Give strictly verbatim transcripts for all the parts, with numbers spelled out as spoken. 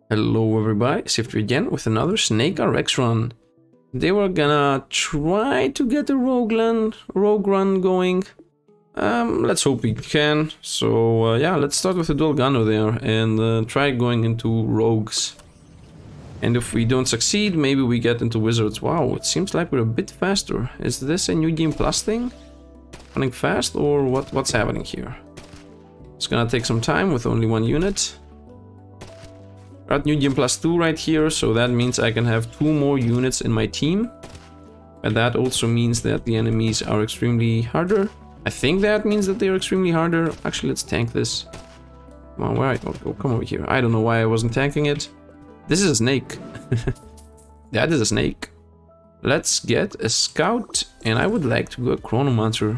Hello everybody, Sifd again with another S N K R X run. They were gonna try to get a rogue run, rogue run going. Um, let's hope we can. So uh, yeah, let's start with the dual gunner there and uh, try going into rogues. And if we don't succeed, maybe we get into wizards. Wow, it seems like we're a bit faster. Is this a new game plus thing? Running fast or what? What's happening here? It's gonna take some time with only one unit. We're at New Game Plus two right here, so that means I can have two more units in my team. And that also means that the enemies are extremely harder. I think that means that they're extremely harder. Actually, let's tank this. Come on, where I oh, come over here. I don't know why I wasn't tanking it. This is a snake. That is a snake. Let's get a scout, and I would like to go a chronomancer.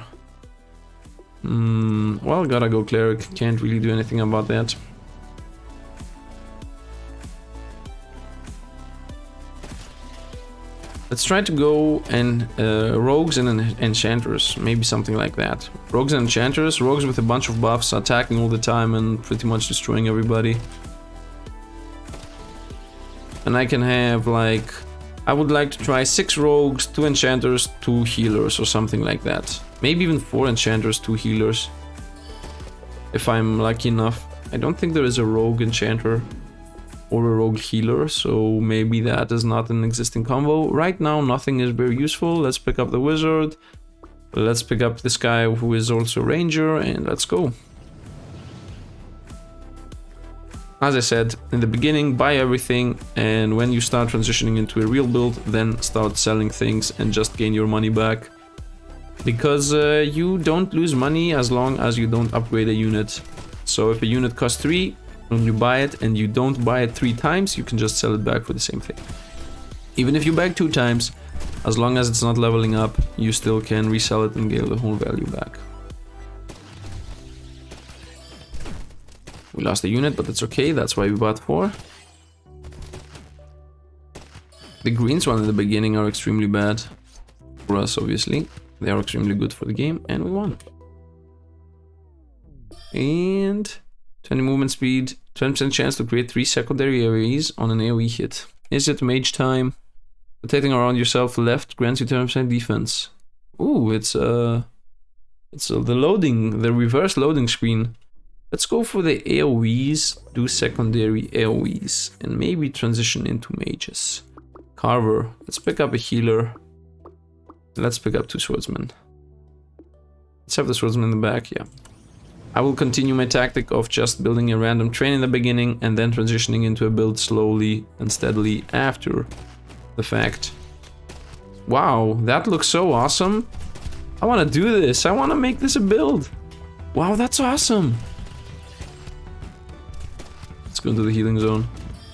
Hmm, well, gotta go cleric. Can't really do anything about that. Let's try to go and uh, rogues and en enchanters, maybe something like that. Rogues and enchanters, rogues with a bunch of buffs, attacking all the time and pretty much destroying everybody. And I can have like, I would like to try six rogues, two enchanters, two healers or something like that. Maybe even four enchanters, two healers. If I'm lucky enough. I don't think there is a rogue enchanter or a rogue healer, so maybe that is not an existing combo. Right now nothing is very useful. Let's pick up the wizard, let's pick up this guy who is also ranger, and let's go. As I said in the beginning, buy everything, and when you start transitioning into a real build, then start selling things and just gain your money back. Because uh, you don't lose money as long as you don't upgrade a unit. So if a unit costs three, when you buy it and you don't buy it three times, you can just sell it back for the same thing. Even if you buy it two times, as long as it's not leveling up, you still can resell it and get the whole value back. We lost a unit, but it's okay, that's why we bought four. The greens one in the beginning are extremely bad for us, obviously. They are extremely good for the game, and we won. And twenty movement speed, twenty percent chance to create three secondary AoEs on an AoE hit. Is it mage time? Rotating around yourself left grants you ten percent defense. Ooh, it's uh, it's uh, the loading, the reverse loading screen. Let's go for the AoEs, do secondary AoEs, and maybe transition into mages. Carver, let's pick up a healer. Let's pick up two swordsmen. Let's have the swordsman in the back, yeah. I will continue my tactic of just building a random train in the beginning and then transitioning into a build slowly and steadily after the fact. Wow, that looks so awesome. I want to do this. I want to make this a build. Wow, that's awesome. Let's go into the healing zone.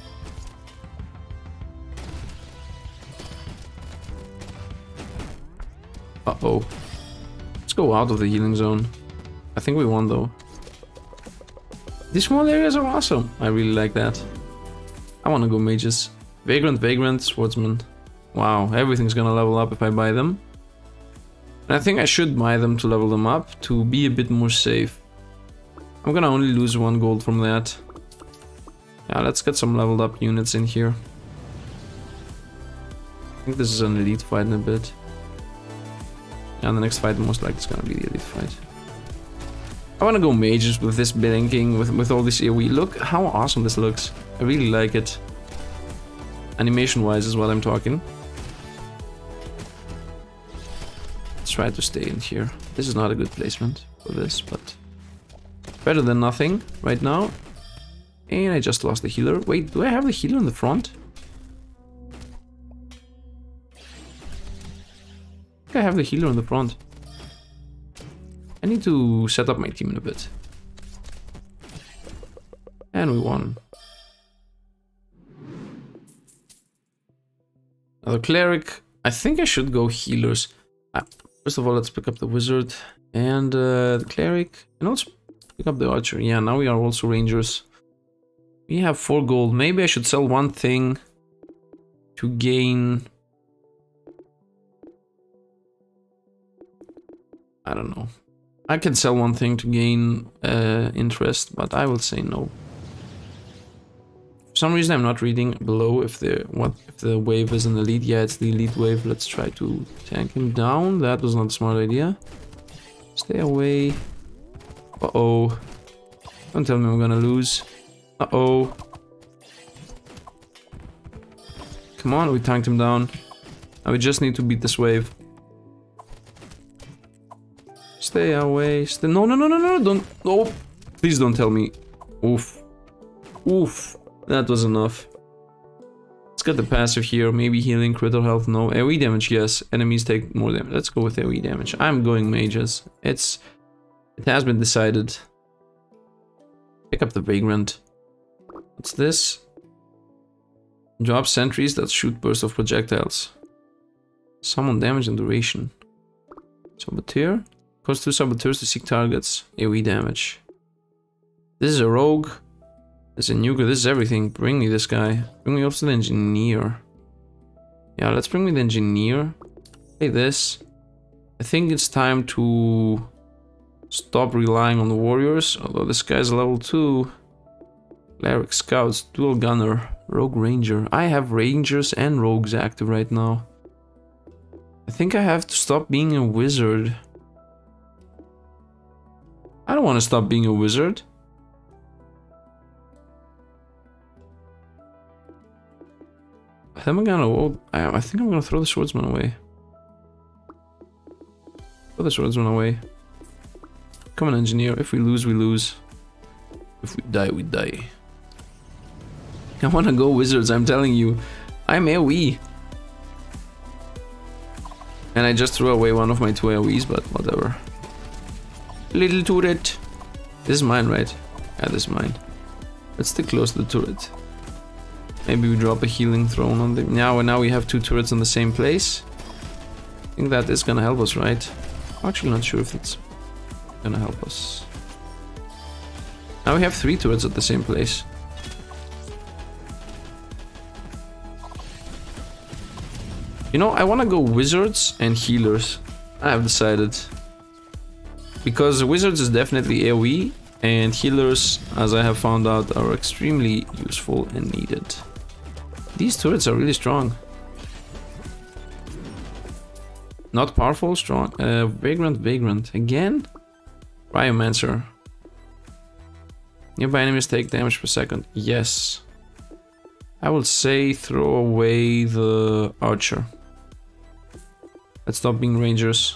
Uh-oh. Let's go out of the healing zone. I think we won though. These small areas are awesome. I really like that. I want to go mages. Vagrant, Vagrant, Swordsman. Wow, everything's gonna level up if I buy them. And I think I should buy them to level them up to be a bit more safe. I'm gonna only lose one gold from that. Yeah, let's get some leveled up units in here. I think this is an elite fight in a bit. Yeah, the next fight most likely is gonna be the elite fight. I want to go mages with this blinking, with, with all this AoE. Look how awesome this looks. I really like it. Animation wise is what I'm talking. Let's try to stay in here. This is not a good placement for this, but better than nothing right now. And I just lost the healer. Wait, do I have the healer in the front? I think I have the healer in the front. I need to set up my team in a bit. And we won. Another cleric. I think I should go healers. Ah, first of all, let's pick up the wizard and uh, the cleric. And also pick up the archer. Yeah, now we are also rangers. We have four gold. Maybe I should sell one thing to gain... I don't know. I can sell one thing to gain uh, interest, but I will say no. For some reason I'm not reading below if the what if the wave is an elite. Yeah, it's the elite wave. Let's try to tank him down. That was not a smart idea. Stay away. Uh-oh. Don't tell me I'm gonna lose. Uh-oh. Come on, we tanked him down. Now we just need to beat this wave. Stay away. Stay no no no no no don't oh please don't tell me. Oof. Oof. That was enough. Let's get the passive here. Maybe healing, critical health, no. AoE damage, yes. Enemies take more damage. Let's go with AoE damage. I'm going mages. It's it has been decided. Pick up the Vagrant. What's this? Drop sentries that shoot bursts of projectiles. Summon damage and duration. Saboteur. Cause two saboteurs to seek targets. AoE damage. This is a rogue. This is a nuker. This is everything. Bring me this guy. Bring me up to the engineer. Yeah, let's bring me the engineer. Play this. I think it's time to stop relying on the warriors. Although this guy's level two. Cleric, scouts, dual gunner, rogue ranger. I have rangers and rogues active right now. I think I have to stop being a wizard. I don't want to stop being a wizard. I'm gonna. Oh, I, I think I'm gonna throw the swordsman away. Throw the swordsman away. Come on, engineer. If we lose, we lose. If we die, we die. I wanna go wizards. I'm telling you, I'm AoE. And I just threw away one of my two AoEs, but whatever. Little turret. This is mine, right? Yeah, this is mine. Let's stick close to the turret. Maybe we drop a healing throne on them. Now, now we have two turrets in the same place. I think that is gonna help us, right? I'm actually not sure if it's gonna help us. Now we have three turrets at the same place. You know, I wanna go wizards and healers. I have decided. Because wizards is definitely AoE, and healers, as I have found out, are extremely useful and needed. These turrets are really strong. Not powerful, strong. Uh, Vagrant, Vagrant. Again? Cryomancer. Nearby enemies take damage per second. Yes. I will say throw away the archer. Let's stop being rangers.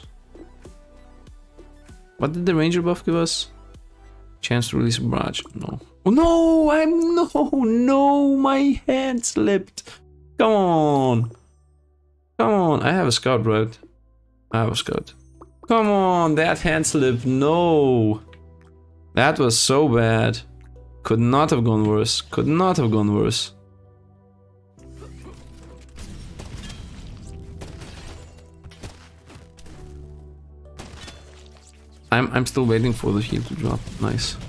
What did the ranger buff give us? Chance to release a barrage. No. Oh no! I'm no no! My hand slipped. Come on! Come on! I have a scout, right? I have a scout. Come on! That hand slip. No! That was so bad. Could not have gone worse. Could not have gone worse. I'm I'm still waiting for the heal to drop. Nice.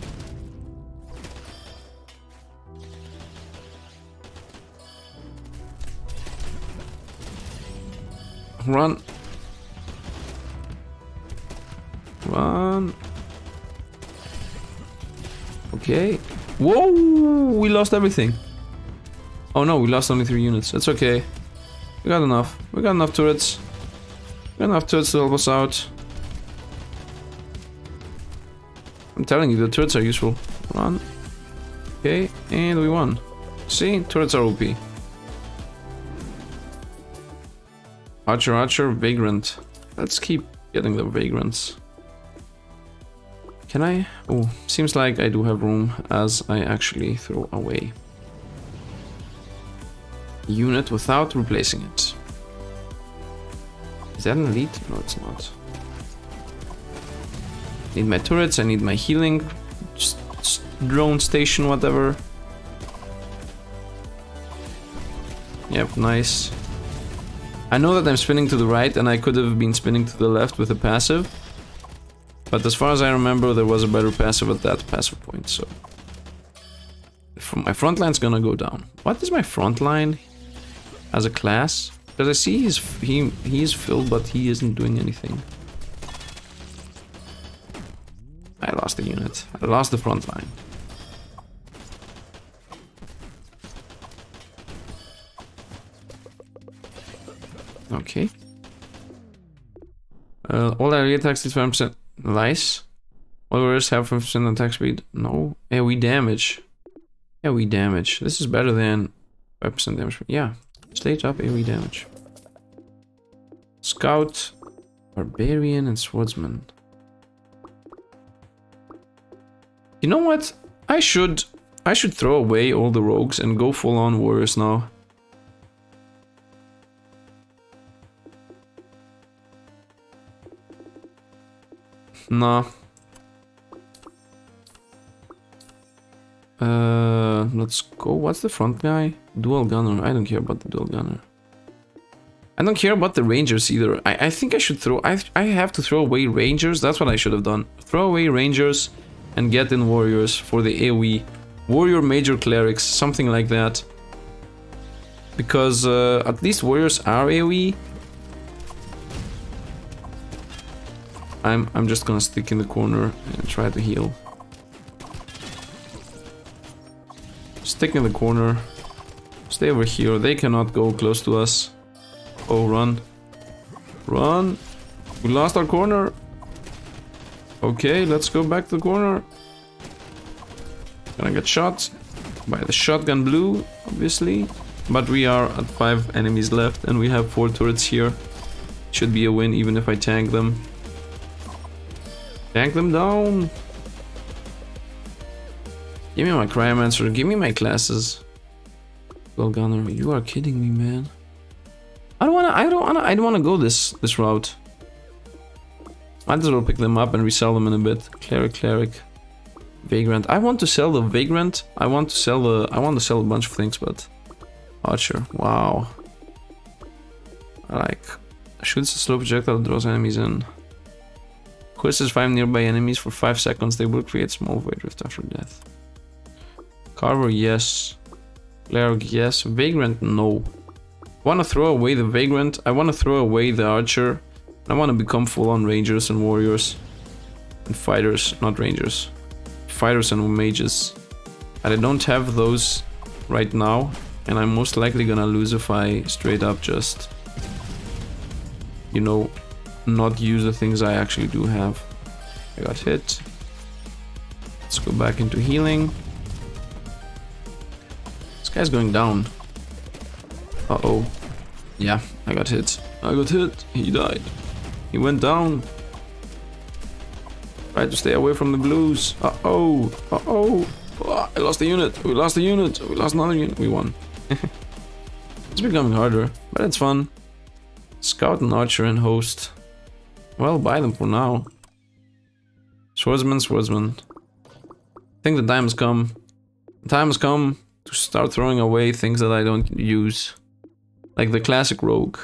Run. Run. Okay. Whoa! We lost everything. Oh no, we lost only three units. That's okay. We got enough. We got enough turrets. We got enough turrets to help us out. I'm telling you, the turrets are useful. Run. Okay, and we won. See? Turrets are O P. Archer, Archer, Vagrant. Let's keep getting the Vagrants. Can I? Oh, seems like I do have room as I actually throw away unit without replacing it. Is that an elite? No, it's not. Need my turrets, I need my healing, just, just drone station, whatever. Yep, nice. I know that I'm spinning to the right and I could have been spinning to the left with a passive. But as far as I remember, there was a better passive at that passive point, so... My front line's gonna go down. What is my front line as a class? Because I see he's, he, he's filled, but he isn't doing anything. I lost the unit. I lost the front line. Okay. Uh, all area attacks is five percent. Nice. All warriors have five percent attack speed. No. AoE damage. AoE damage. This is better than five percent damage. Yeah. Stage up AoE damage. Scout, Barbarian, and Swordsman. You know what? I should I should throw away all the rogues and go full on warriors now. Nah. Uh, let's go. What's the front guy? Dual gunner. I don't care about the dual gunner. I don't care about the rangers either. I, I think I should throw... I, I have to throw away rangers. That's what I should have done. Throw away rangers and get in warriors for the AoE. Warrior major clerics. Something like that. Because uh, at least warriors are AoE. I'm, I'm just gonna stick in the corner and try to heal. Stick in the corner. Stay over here. They cannot go close to us. Oh, run. Run. We lost our corner. Okay, let's go back to the corner. Gonna get shot by the shotgun blue, obviously. But we are at five enemies left and we have four turrets here. Should be a win even if I tank them. Tank them down. Give me my cryomancer, give me my classes. Well, gunner, you are kidding me, man. I don't wanna I don't wanna I don't wanna go this this route. Might as well pick them up and resell them in a bit. Cleric, cleric. Vagrant. I want to sell the Vagrant. I want to sell the I want to sell a bunch of things, but Archer. Wow. I like shoots a slow projectile, draws enemies in. Quizzes five nearby enemies for five seconds. They will create small void rift after death. Carver, yes. Cleric, yes. Vagrant, no. I want to throw away the Vagrant. I want to throw away the Archer. I want to become full-on Rangers and Warriors. And Fighters, not Rangers. Fighters and Mages. And I don't have those right now. And I'm most likely gonna lose if I straight up just... You know, not use the things I actually do have. I got hit. Let's go back into healing. This guy's going down. Uh-oh. Yeah, I got hit. I got hit. He died. He went down. Tried to stay away from the blues. Uh-oh. Uh-oh. Oh, I lost a unit. We lost a unit. We lost another unit. We won. It's becoming harder, but it's fun. Scout and Archer and Host. Well, buy them for now. Swordsman, Swordsman. I think the time has come. The time has come to start throwing away things that I don't use. Like the classic rogue.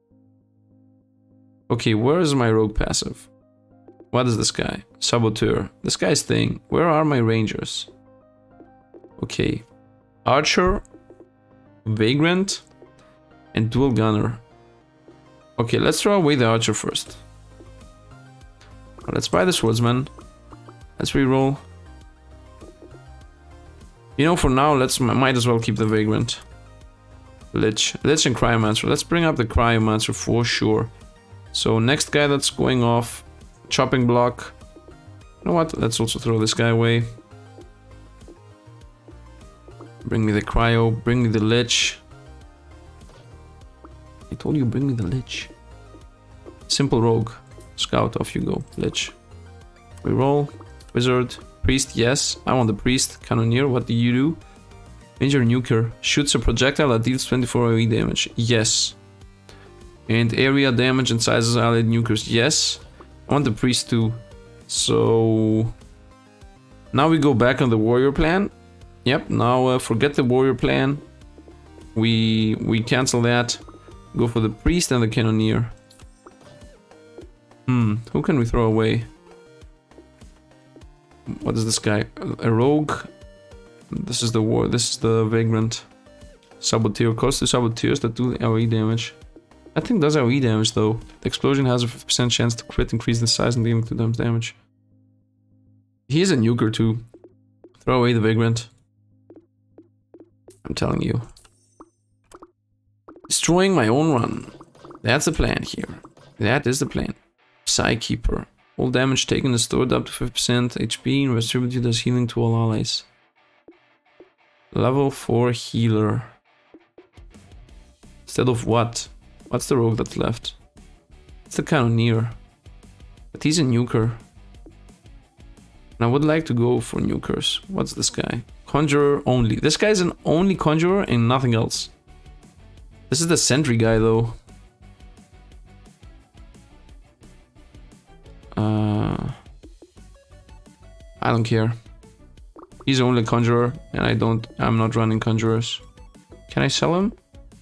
Okay, where is my rogue passive? What is this guy? Saboteur. This guy's thing. Where are my rangers? Okay. Archer. Vagrant. And dual gunner. Okay, let's throw away the Archer first. Let's buy the Swordsman. Let's reroll. You know, for now, let's might as well keep the Vagrant. Lich. Lich and Cryomancer. Let's bring up the Cryomancer for sure. So, next guy that's going off. Chopping block. You know what? Let's also throw this guy away. Bring me the Cryo. Bring me the Lich. I told you, bring me the Lich. Simple rogue. Scout, off you go. Lich. Reroll. Wizard. Priest, yes. I want the Priest. Cannoneer, what do you do? Major Nuker. Shoots a projectile that deals twenty-four AoE damage. Yes. And area damage and sizes allied nukers. Yes. I want the Priest too. So... Now we go back on the Warrior plan. Yep, now uh, forget the Warrior plan. We, we cancel that. Go for the Priest and the Cannoneer. Hmm, who can we throw away? What is this guy? A rogue? This is the war. This is the Vagrant. Saboteur. Cost to saboteurs that do AoE damage. I think does AoE damage though. The explosion has a fifty percent chance to crit, increase the size, and dealing two times damage. He's a nuker too. Throw away the Vagrant. I'm telling you. Destroying my own run. That's the plan here. That is the plan. Psykeeper. All damage taken is stored up to fifty percent H P and distributed as healing to all allies. Level four healer. Instead of what? What's the rogue that's left? It's the Cannoneer. But he's a nuker. And I would like to go for nukers. What's this guy? Conjurer only. This guy's an only conjurer and nothing else. This is the sentry guy though. Uh, I don't care. He's only a conjurer, and I don't. I'm not running conjurers. Can I sell him?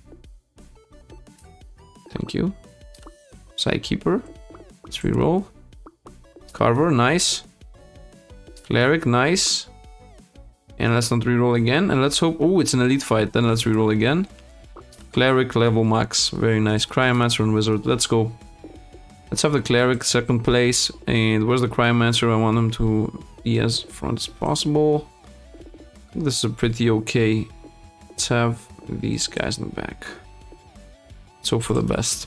Thank you. Psykeeper. Let's reroll. Carver, nice. Cleric, nice. And let's not reroll again. And let's hope. Oh, it's an elite fight. Then let's reroll again. Cleric level max. Very nice. Cryomancer and Wizard. Let's go. Let's have the Cleric second place. And where's the Cryomancer? I want him to be as front as possible. I think this is a pretty okay. Let's have these guys in the back. Let's hope for the best.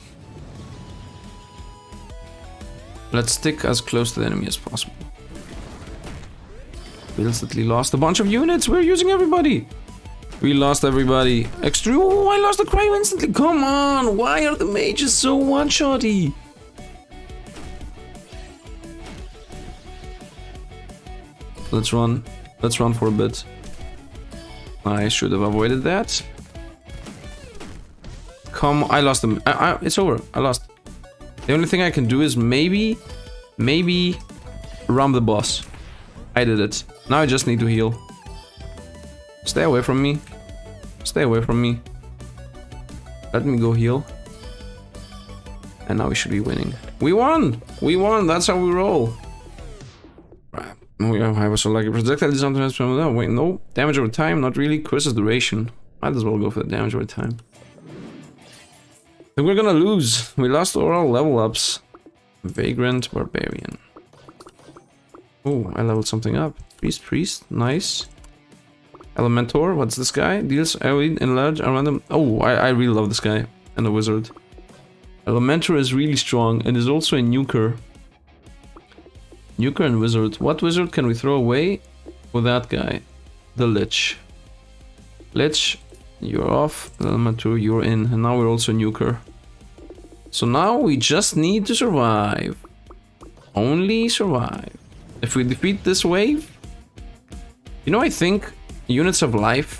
Let's stick as close to the enemy as possible. We instantly lost a bunch of units. We're using everybody. We lost everybody. Extra. Oh, I lost the cryo instantly. Come on. Why are the mages so one-shotty? Let's run. Let's run for a bit. I should have avoided that. Come, I lost them. I, I, it's over. I lost. The only thing I can do is maybe, maybe, ram the boss. I did it. Now I just need to heal. Stay away from me. Stay away from me. Let me go heal. And now we should be winning. We won! We won! That's how we roll. Right. Oh yeah, I was so lucky. Projectile is sometimes from that. Wait, no. Damage over time, not really. Curses duration. Might as well go for the damage over time. I think we're gonna lose. We lost all our level ups. Vagrant Barbarian. Oh, I leveled something up. Priest, Priest, nice. Elementor, what's this guy? Deals AoE enlarge a random. Oh, I, I really love this guy. And the Wizard. Elementor is really strong and is also a nuker. Nuker and Wizard. What Wizard can we throw away with that guy? The Lich. Lich, you're off. Elementor, you're in. And now we're also nuker. So now we just need to survive. Only survive. If we defeat this wave... You know, I think units of life...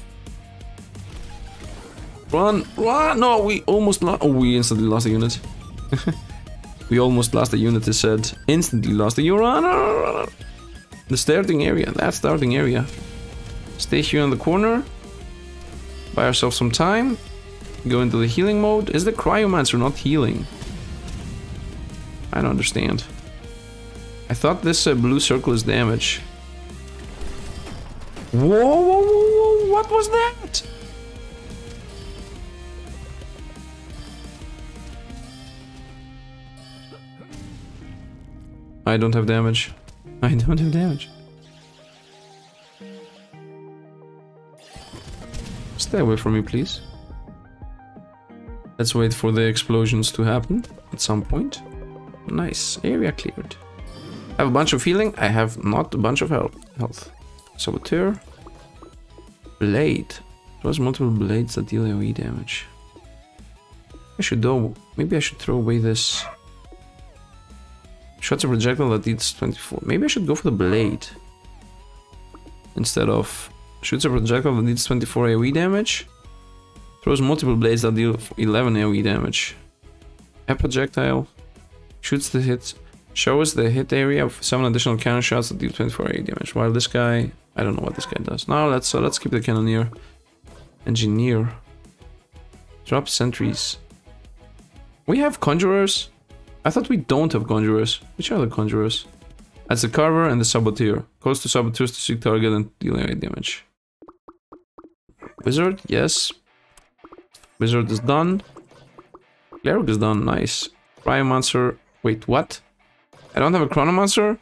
Run! Run! No, we almost lost... Oh, we instantly lost a unit. We almost lost a unit, it said. Instantly lost a unit. The starting area. That starting area. Stay here in the corner. Buy ourselves some time. Go into the healing mode. Is the Cryomancer not healing? I don't understand. I thought this uh, blue circle is damage. Whoa, whoa, whoa, whoa, what was that? I don't have damage. I don't have damage. Stay away from me, please. Let's wait for the explosions to happen at some point. Nice, area cleared. I have a bunch of healing. I have not a bunch of health. Saboteur. Blade. Those multiple blades that deal AoE damage. I should though. Maybe I should throw away this. Shots a projectile that deals twenty-four. Maybe I should go for the blade. Instead of shoots a projectile that deals twenty-four AoE damage. Throws multiple blades that deal eleven AoE damage. A projectile. Shoots the hit. Shows the hit area of seven additional cannon shots that deal twenty-four AoE damage. While this guy, I don't know what this guy does. Now let's uh, let's keep the Cannoneer. Engineer. Drop sentries. We have conjurers. I thought we don't have conjurers. Which are the conjurers? That's the Carver and the Saboteur. Calls to Saboteurs to seek target and deal AoE damage. Wizard, yes. Wizard is done. Cleric is done. Nice. Cryomancer. Wait, what? I don't have a Chronomancer?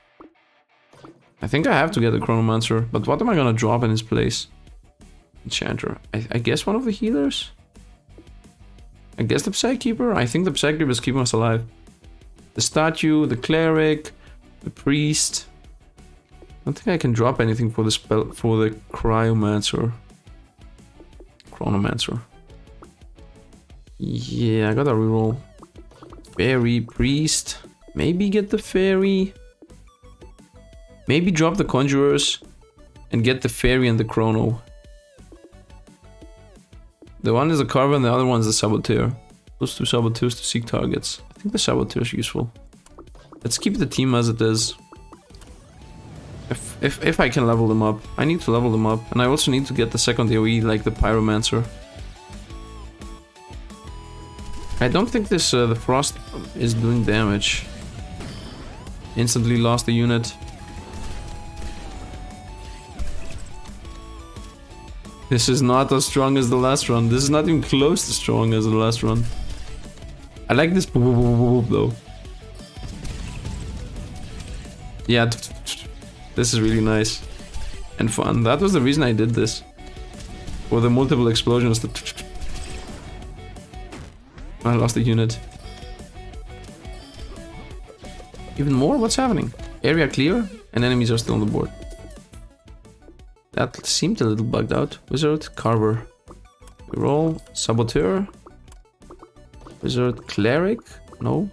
I think I have to get a Chronomancer, but what am I gonna drop in his place? Enchanter. I, I guess one of the healers? I guess the Psykeeper? I think the Psykeeper is keeping us alive. The statue, the cleric, the priest. I don't think I can drop anything for the spell for the cryomancer. Chronomancer. Yeah, I gotta reroll. Fairy, priest. Maybe get the fairy. Maybe drop the conjurers and get the fairy and the chrono. The one is a carver and the other one is the saboteur. Those two saboteurs to seek targets. I think the saboteur is useful. Let's keep the team as it is. If, if, if I can level them up. I need to level them up. And I also need to get the second AoE like the pyromancer. I don't think this uh, the frost is doing damage. Instantly lost a unit. This is not as strong as the last run. This is not even close to strong as the last run. I like this boop, boop, boop, boop, though. Yeah, this is really nice and fun. That was the reason I did this. For the multiple explosions. I lost a unit. Even more? What's happening? Area clear and enemies are still on the board. That seemed a little bugged out. Wizard, Carver. Reroll. Saboteur. Wizard, Cleric. No.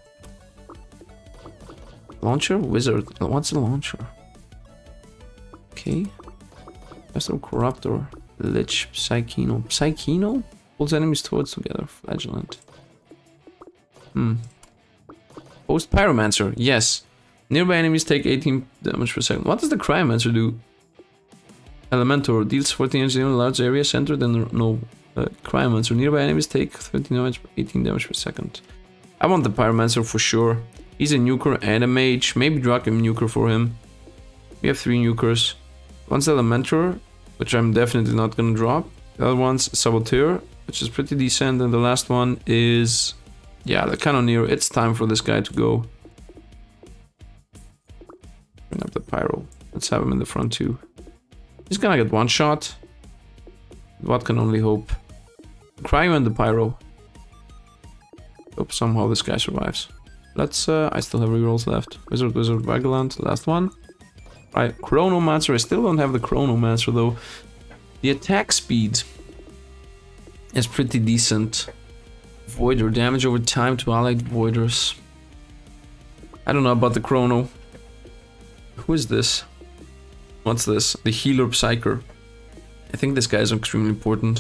Launcher, Wizard. What's a launcher? Okay. Custom Corruptor. Lich, Psychino. Psychino? Pulls enemies towards together. Flagellant. Hmm. Post Pyromancer. Yes. Nearby enemies take eighteen damage per second. What does the Cryomancer do? Elementor deals fourteen damage in a large area centered and no uh, Cryomancer. Nearby enemies take thirteen damage, eighteen damage per second. I want the Pyromancer for sure. He's a nuker and a mage. Maybe drag a nuker for him. We have three nukers. One's Elementor, which I'm definitely not gonna drop. The other one's Saboteur, which is pretty decent. And the last one is... yeah, the Cannoneer. It's time for this guy to go. Bring up the Pyro. Let's have him in the front too. He's gonna get one shot. What can only hope? Cryo and the Pyro. Hope somehow this guy survives. Let's, uh, I still have rerolls left. Wizard, Wizard, Vagaland, last one. Right, Chronomancer. I still don't have the Chronomancer though. The attack speed is pretty decent. Voider, damage over time to allied voiders. I don't know about the Chrono. Who is this? What's this? The Healer Psyker. I think this guy is extremely important.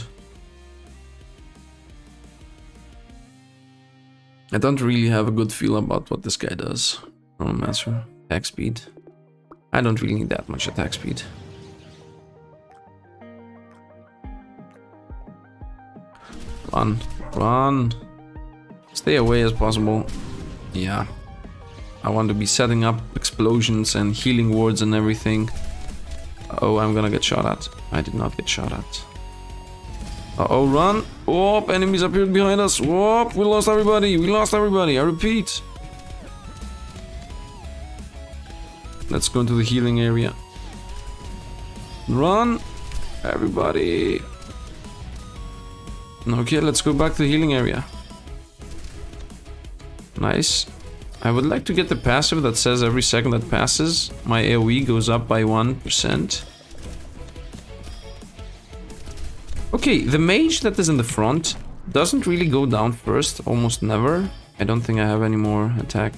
I don't really have a good feel about what this guy does. Chronomancer. Attack speed. I don't really need that much attack speed. Run. Run. Stay away as possible. Yeah. I want to be setting up explosions and healing wards and everything. Oh, I'm gonna get shot at. I did not get shot at. Uh-oh, run! Whoop, enemies appeared behind us. Whoop, we lost everybody. We lost everybody. I repeat. Let's go into the healing area. Run! Everybody. Okay, let's go back to the healing area. Nice. I would like to get the passive that says every second that passes, my AoE goes up by one percent. Okay, the mage that is in the front doesn't really go down first, almost never. I don't think I have any more attack.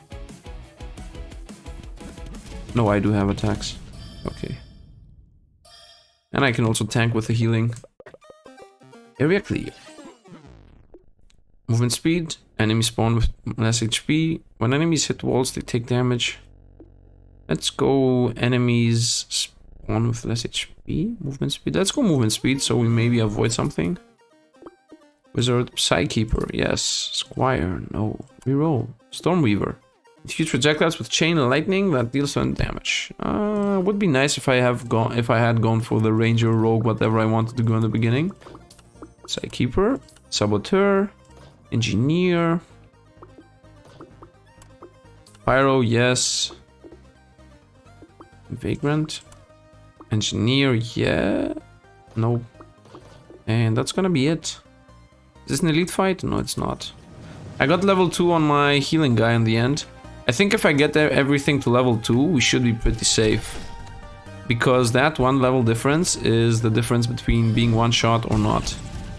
No, I do have attacks. Okay. And I can also tank with the healing. Area clear. Movement speed. Enemies spawn with less H P. When enemies hit walls, they take damage. Let's go enemies spawn with less H P. Movement speed. Let's go movement speed, so we maybe avoid something. Wizard, Psykeeper, yes. Squire, no. Reroll. Stormweaver. Infuse projectiles with chain and lightning that deals some damage. Uh, would be nice if I have gone, if I had gone for the ranger, rogue, whatever I wanted to go in the beginning. Psykeeper, Saboteur, Engineer, Pyro, yes. Vagrant, Engineer, yeah. No. And that's gonna be it. Is this an elite fight? No, it's not. I got level two on my healing guy in the end. I think if I get there everything to level two, we should be pretty safe. Because that one level difference is the difference between being one shot or not.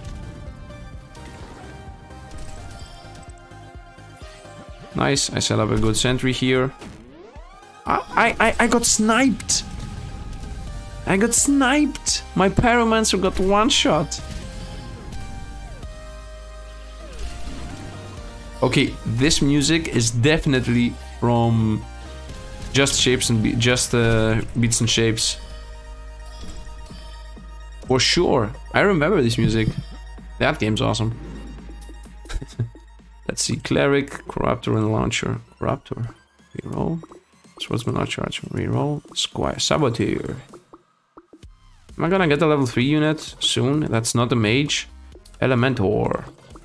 Nice, I set up a good sentry here. I, I, I got sniped! I got sniped! My Pyromancer got one shot. Okay, this music is definitely from Just Shapes and Be Just uh, Beats and Shapes. For sure. I remember this music. That game's awesome. Let's see. Cleric, Corruptor, and Launcher. Corruptor. Reroll. Swordsman, Archer, Archer. Reroll. Squire. Saboteur. Am I gonna get a level three unit soon? That's not a mage. Elementor.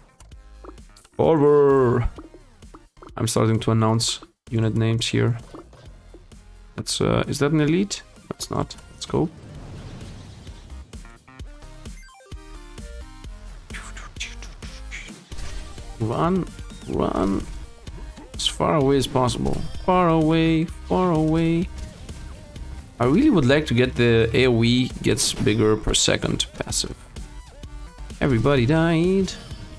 Over. I'm starting to announce unit names here. That's uh, is that an elite? That's not. Let's go. Run, run as far away as possible. Far away, far away. I really would like to get the AoE gets bigger per second passive. Everybody died.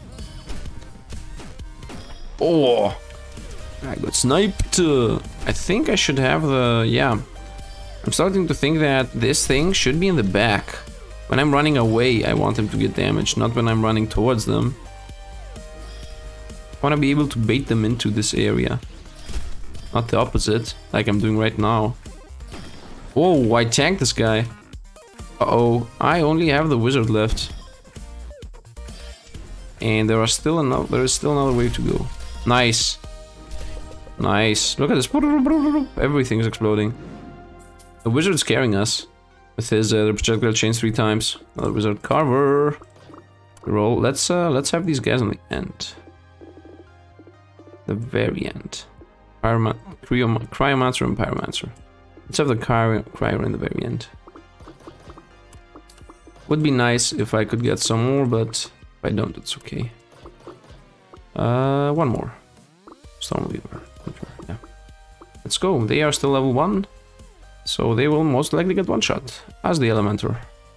Oh, I got sniped. Uh, I think I should have the... yeah. I'm starting to think that this thing should be in the back. When I'm running away, I want them to get damaged, not when I'm running towards them. I want to be able to bait them into this area. Not the opposite, like I'm doing right now. Whoa, I tanked this guy. Uh-oh, I only have the wizard left. And there are still another, there is still another wave to go. Nice. Nice. Look at this. Everything's exploding. The wizard's carrying us with his uh, projectile chains three times. Another wizard carver. Roll. Let's uh, let's have these guys on the end. The very end. Pyroman Cryomancer and Pyromancer. Let's have the Cryo Cryo in the very end. Would be nice if I could get some more, but if I don't, it's okay. Uh, one more. Stoneweaver. Yeah. Let's go. They are still level one, so they will most likely get one shot as the Elementor.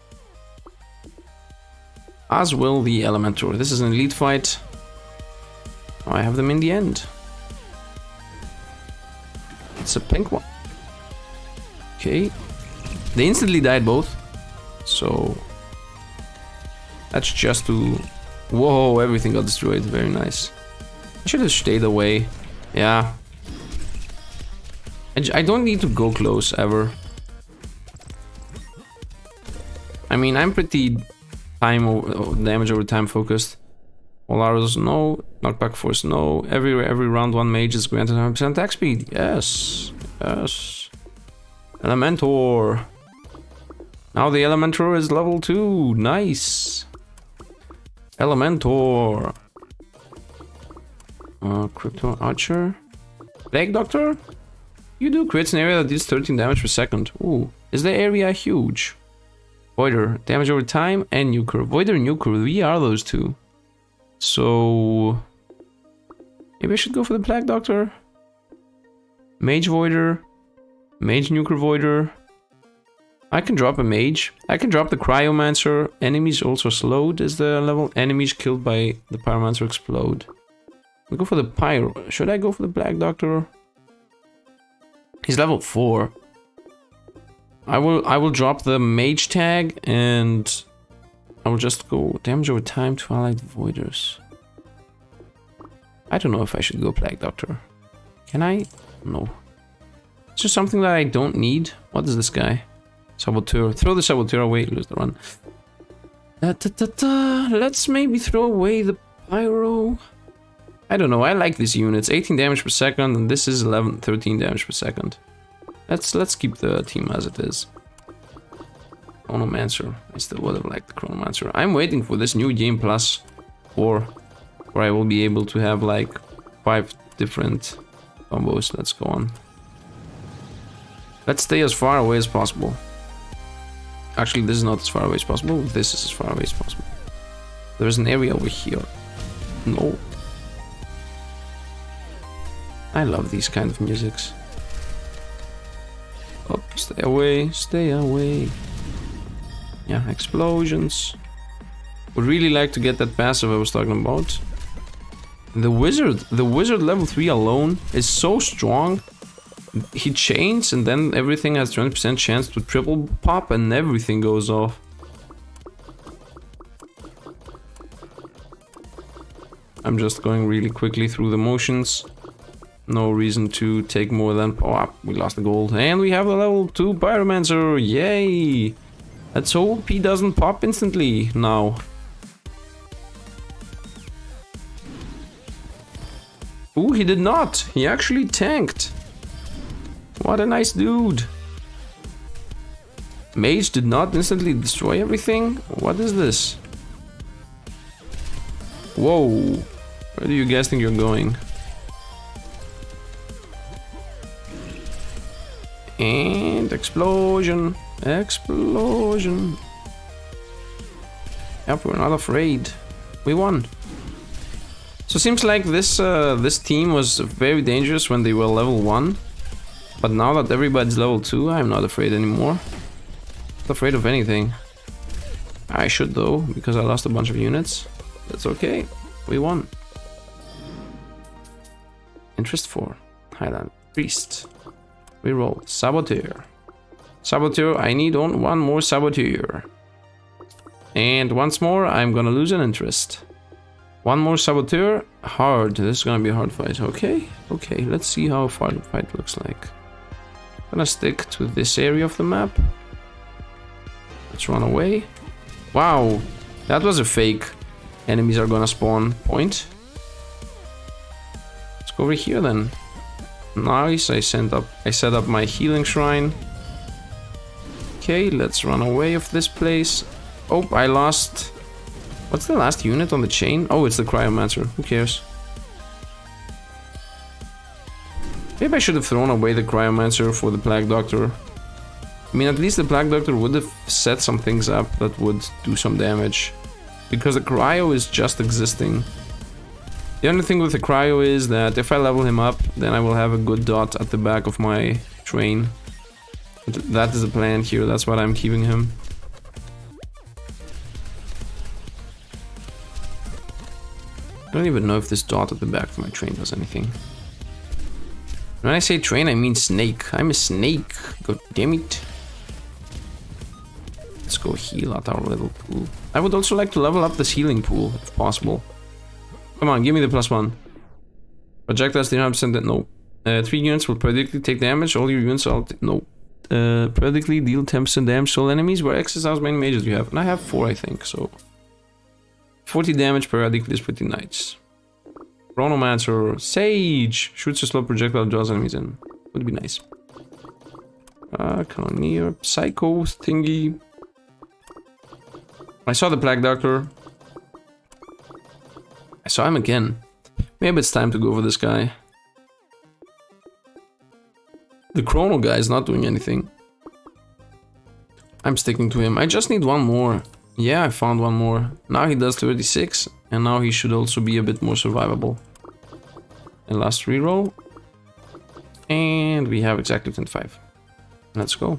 As will the Elementor. This is an elite fight. I have them in the end. It's a pink one. Okay. They instantly died both, so that's just to... Whoa, everything got destroyed. Very nice. I should have stayed away. Yeah. I, j I don't need to go close, ever. I mean, I'm pretty time over, damage over time focused. All arrows, no. Knockback force, no. Every, every round one mage is granted one hundred percent attack speed. Yes. Yes. Elementor. Now the Elementor is level two. Nice. Elementor. Uh, Crypto Archer. Plague Doctor? You do crits in an area that deals thirteen damage per second. Ooh. Is the area huge? Voider. Damage over time and Nuker. Voider and Nuker. We are those two. So... maybe I should go for the Plague Doctor. Mage Voider. Mage Nuker Voider. I can drop a mage. I can drop the Cryomancer. Enemies also slowed as the level. Enemies killed by the Pyromancer explode. We go for the Pyro. Should I go for the Black Doctor? He's level four. I will I will drop the mage tag and I will just go damage over time to allied voiders. I don't know if I should go Plague Doctor. Can I? No. It's just something that I don't need. What is this guy? Saboteur. Throw the Saboteur away, lose the run. Da, da, da, da. Let's maybe throw away the Pyro. I don't know, I like these units. eighteen damage per second, and this is eleven, thirteen damage per second. Let's let's keep the team as it is. Chronomancer. I still would have liked the Chronomancer. I'm waiting for this new game plus four, where I will be able to have like five different combos. Let's go on. Let's stay as far away as possible. Actually, this is not as far away as possible. This is as far away as possible. There's an area over here. No. I love these kind of musics. Oh, stay away, stay away. Yeah, explosions. Would really like to get that passive I was talking about. The wizard, the wizard level three alone is so strong. He chains and then everything has twenty percent chance to triple pop and everything goes off. I'm just going really quickly through the motions. No reason to take more than... Oh, we lost the gold. And we have a level two Pyromancer. Yay! Let's hope he doesn't pop instantly now. Ooh, he did not. He actually tanked. What a nice dude. Mage did not instantly destroy everything? What is this? Whoa. Where do you guys think you're going? And explosion. Explosion. Yep, we're not afraid. We won. So seems like this uh, this team was very dangerous when they were level one. But now that everybody's level two, I'm not afraid anymore. Not afraid of anything. I should though, because I lost a bunch of units. That's okay. We won. Interest four. Highland. Priest. We roll. Saboteur. Saboteur, I need on one more Saboteur. And once more, I'm gonna lose an interest. One more Saboteur. Hard. This is gonna be a hard fight. Okay. Okay, let's see how far the fight looks like. Gonna stick to this area of the map. Let's run away. Wow. That was a fake. Enemies are gonna spawn point. Let's go over here then. Nice, I sent up I set up my healing shrine. Okay, let's run away of this place. Oh, I lost. What's the last unit on the chain? Oh, it's the Cryomancer. Who cares? Maybe I should have thrown away the Cryomancer for the Plague Doctor. I mean, at least the Plague Doctor would have set some things up that would do some damage. Because the Cryo is just existing. The only thing with the Cryo is that if I level him up, then I will have a good dot at the back of my train. That is the plan here, that's why I'm keeping him. I don't even know if this dot at the back of my train does anything. When I say train, I mean snake. I'm a snake, god damn it. Let's go heal at our little pool. I would also like to level up this healing pool, if possible. Come on, give me the plus one. Projectiles one hundred percent. No. Uh, three units will periodically take damage. All your units will... No. Uh, periodically deal ten percent damage to all enemies. Where X is how many mages do you have? And I have four, I think, so... forty damage periodically is pretty nice. Chronomancer. Sage! Shoots a slow projectile, draws enemies in. Would be nice. Uh, Cannoneer. Psycho thingy. I saw the Plague Doctor. I saw him again. Maybe it's time to go for this guy. The Chrono guy is not doing anything. I'm sticking to him. I just need one more. Yeah, I found one more. Now he does thirty-six. And now he should also be a bit more survivable. And last reroll. And we have exactly twenty-five. Let's go.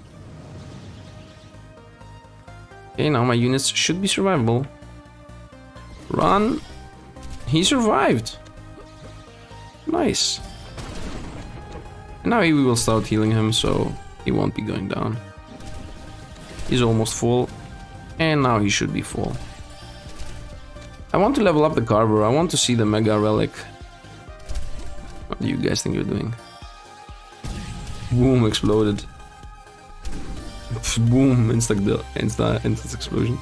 Okay, now my units should be survivable. Run. He survived. Nice. And now we will start healing him, so he won't be going down. He's almost full. And now he should be full. I want to level up the Carver. I want to see the Mega Relic. What do you guys think you're doing? Boom, exploded. Boom, insta, insta, insta explosion.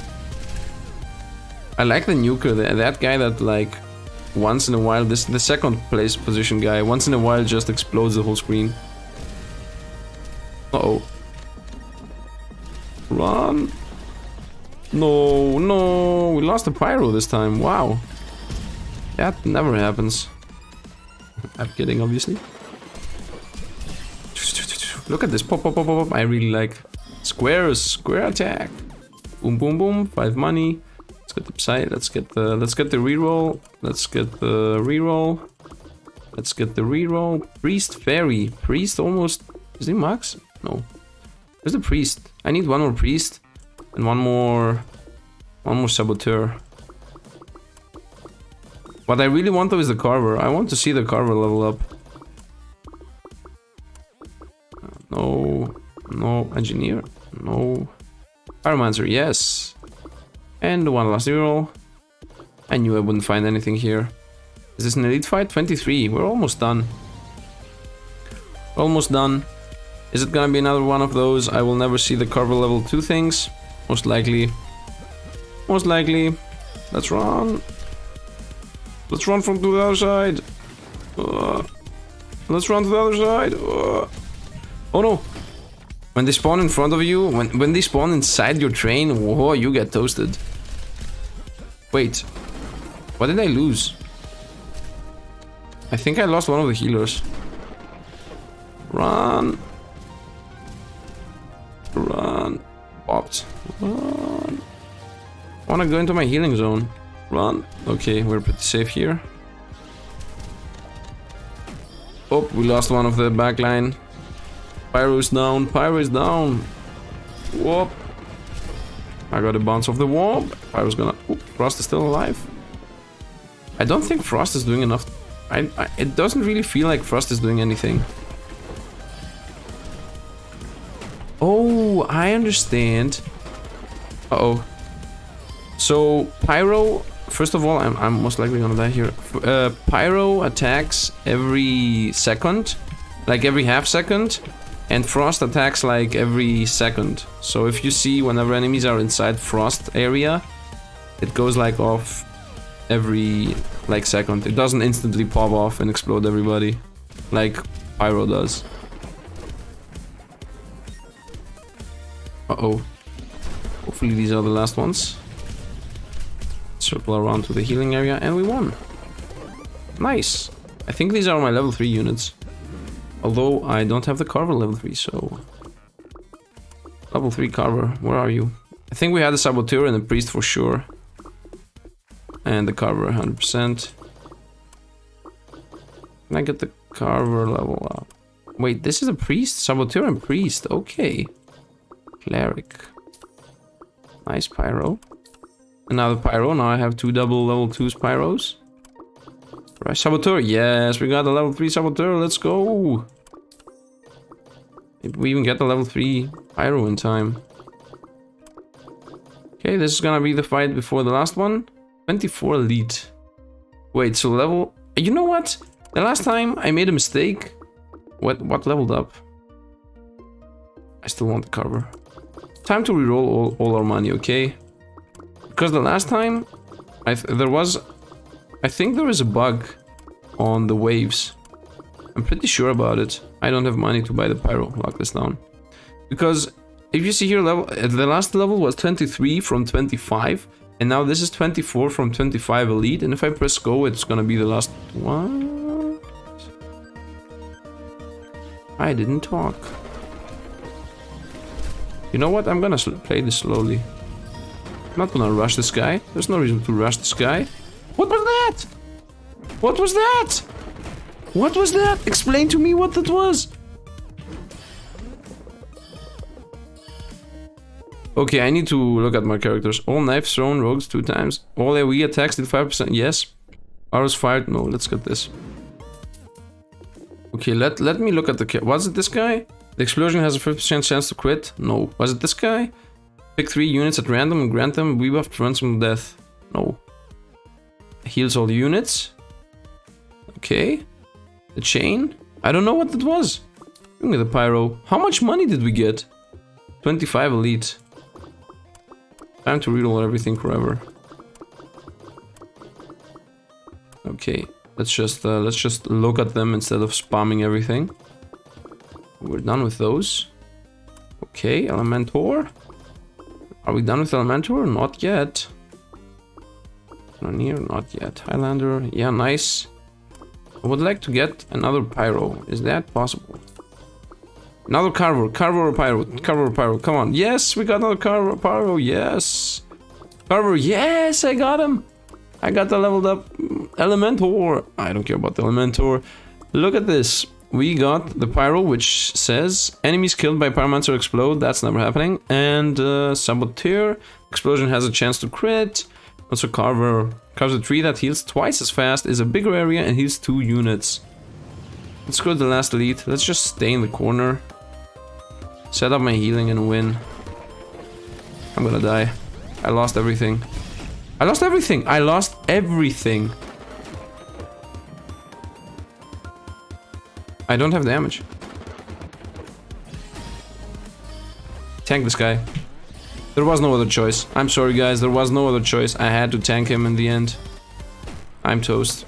I like the nuker, the, that guy that like once in a while, this the second place position guy, once in a while just explodes the whole screen. Uh oh. Run. No, no, we lost the pyro this time, wow. That never happens. I'm kidding, obviously. Look at this, pop, pop, pop, pop, I really like. Squares, square attack. Boom, boom, boom, five money. Let's get the Psy. Let's get the. Let's get the reroll. Let's get the reroll. Let's get the reroll. Priest Fairy. Priest almost. Is he max? No. Where's the priest? I need one more priest and one more. One more saboteur. What I really want though is the carver. I want to see the carver level up. No. No. Engineer. No. Pyromancer. Yes. And one last reroll. I knew I wouldn't find anything here. Is this an elite fight? twenty-three. We're almost done. We're almost done. Is it gonna be another one of those I will never see the carver level two things? Most likely. Most likely. Let's run. Let's run from to the other side. Uh, let's run to the other side. Uh. Oh no. When they spawn in front of you, when, when they spawn inside your train, whoa, you get toasted. Wait. What did I lose? I think I lost one of the healers. Run. Run. Popped. Run. I wanna go into my healing zone. Run. Okay, we're pretty safe here. Oh, we lost one of the backline. Pyro's down. Pyro is down. Whoop. I got a bounce off the wall. Pyro's gonna... Oop, Frost is still alive. I don't think Frost is doing enough. I, I, it doesn't really feel like Frost is doing anything. Oh, I understand. Uh-oh. So, Pyro... First of all, I'm, I'm most likely gonna die here. Uh, Pyro attacks every second. Like every half second. And Frost attacks like every second. So if you see whenever enemies are inside Frost area, it goes like off every like second. It doesn't instantly pop off and explode everybody like Pyro does. Uh-oh. Hopefully these are the last ones. Circle around to the healing area and we won. Nice. I think these are my level three units. Although I don't have the carver level three, so... Level three carver, where are you? I think we had the saboteur and the priest for sure. And the carver one hundred percent. Can I get the carver level up? Wait, this is a priest? Saboteur and priest, okay. Cleric. Nice pyro. Another pyro, now I have two double level twos pyros. Right, saboteur, yes, we got a level three saboteur, let's go! Maybe we even get the level three pyro in time. Okay, this is gonna be the fight before the last one. twenty-four elite. Wait, so level... You know what? The last time I made a mistake. What, what leveled up? I still want the cover. Time to reroll all, all our money, okay? Because the last time, I th there was... I think there is a bug on the waves. I'm pretty sure about it. I don't have money to buy the pyro. Lock this down. Because if you see here, level the last level was twenty-three from twenty-five. And now this is twenty-four from twenty-five elite. And if I press go, it's gonna be the last one. I didn't talk. You know what? I'm gonna play this slowly. I'm not gonna rush this guy. There's no reason to rush this guy. What was that? What was that? What was that? Explain to me what that was. Okay, I need to look at my characters. All knives thrown, rogues two times. All AoE attacks did five percent. Yes. Arrows fired. No, let's get this. Okay, let, let me look at the... Was it this guy? The explosion has a fifty percent chance to crit. No. Was it this guy? Pick three units at random and grant them rebuff prevents from death. No. Heals all units. Okay. The chain. I don't know what that was. Give me the pyro. How much money did we get? twenty-five elite. Time to reroll everything forever. Okay. Let's just uh, let's just look at them instead of spamming everything. We're done with those. Okay, Elementor. Are we done with Elementor? Not yet. Near, not yet. Highlander, yeah, nice. I would like to get another pyro. Is that possible? Another carver, carver or pyro, carver or pyro. Come on, yes, we got another carver, pyro. Yes. Carver, yes, I got him. I got the leveled up Elementor. I don't care about the Elementor. Look at this. We got the Pyro, which says enemies killed by Pyromancer explode. That's never happening. And uh, Saboteur. Explosion has a chance to crit. Also Carver. Carves a tree that heals twice as fast, is a bigger area, and heals two units. Let's go to the last elite. Let's just stay in the corner. Set up my healing and win. I'm gonna die. I lost everything. I lost everything! I lost everything! I don't have damage. Tank this guy. There was no other choice. I'm sorry guys, there was no other choice. I had to tank him in the end. I'm toast.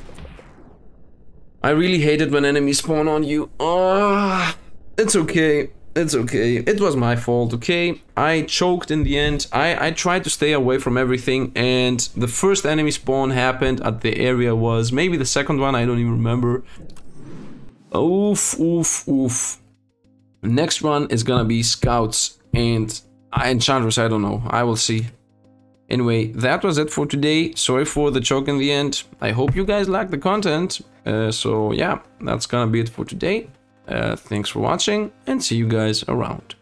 I really hate it when enemies spawn on you. Oh, it's okay. It's okay. It was my fault, okay? I choked in the end. I, I tried to stay away from everything, and the first enemy spawn happened at the area was maybe the second one, I don't even remember. Oof, oof, oof. Next one is gonna be scouts and enchantress, I don't know. I will see. Anyway, that was it for today. Sorry for the choke in the end. I hope you guys liked the content. Uh, so yeah, that's gonna be it for today. Uh, thanks for watching and see you guys around.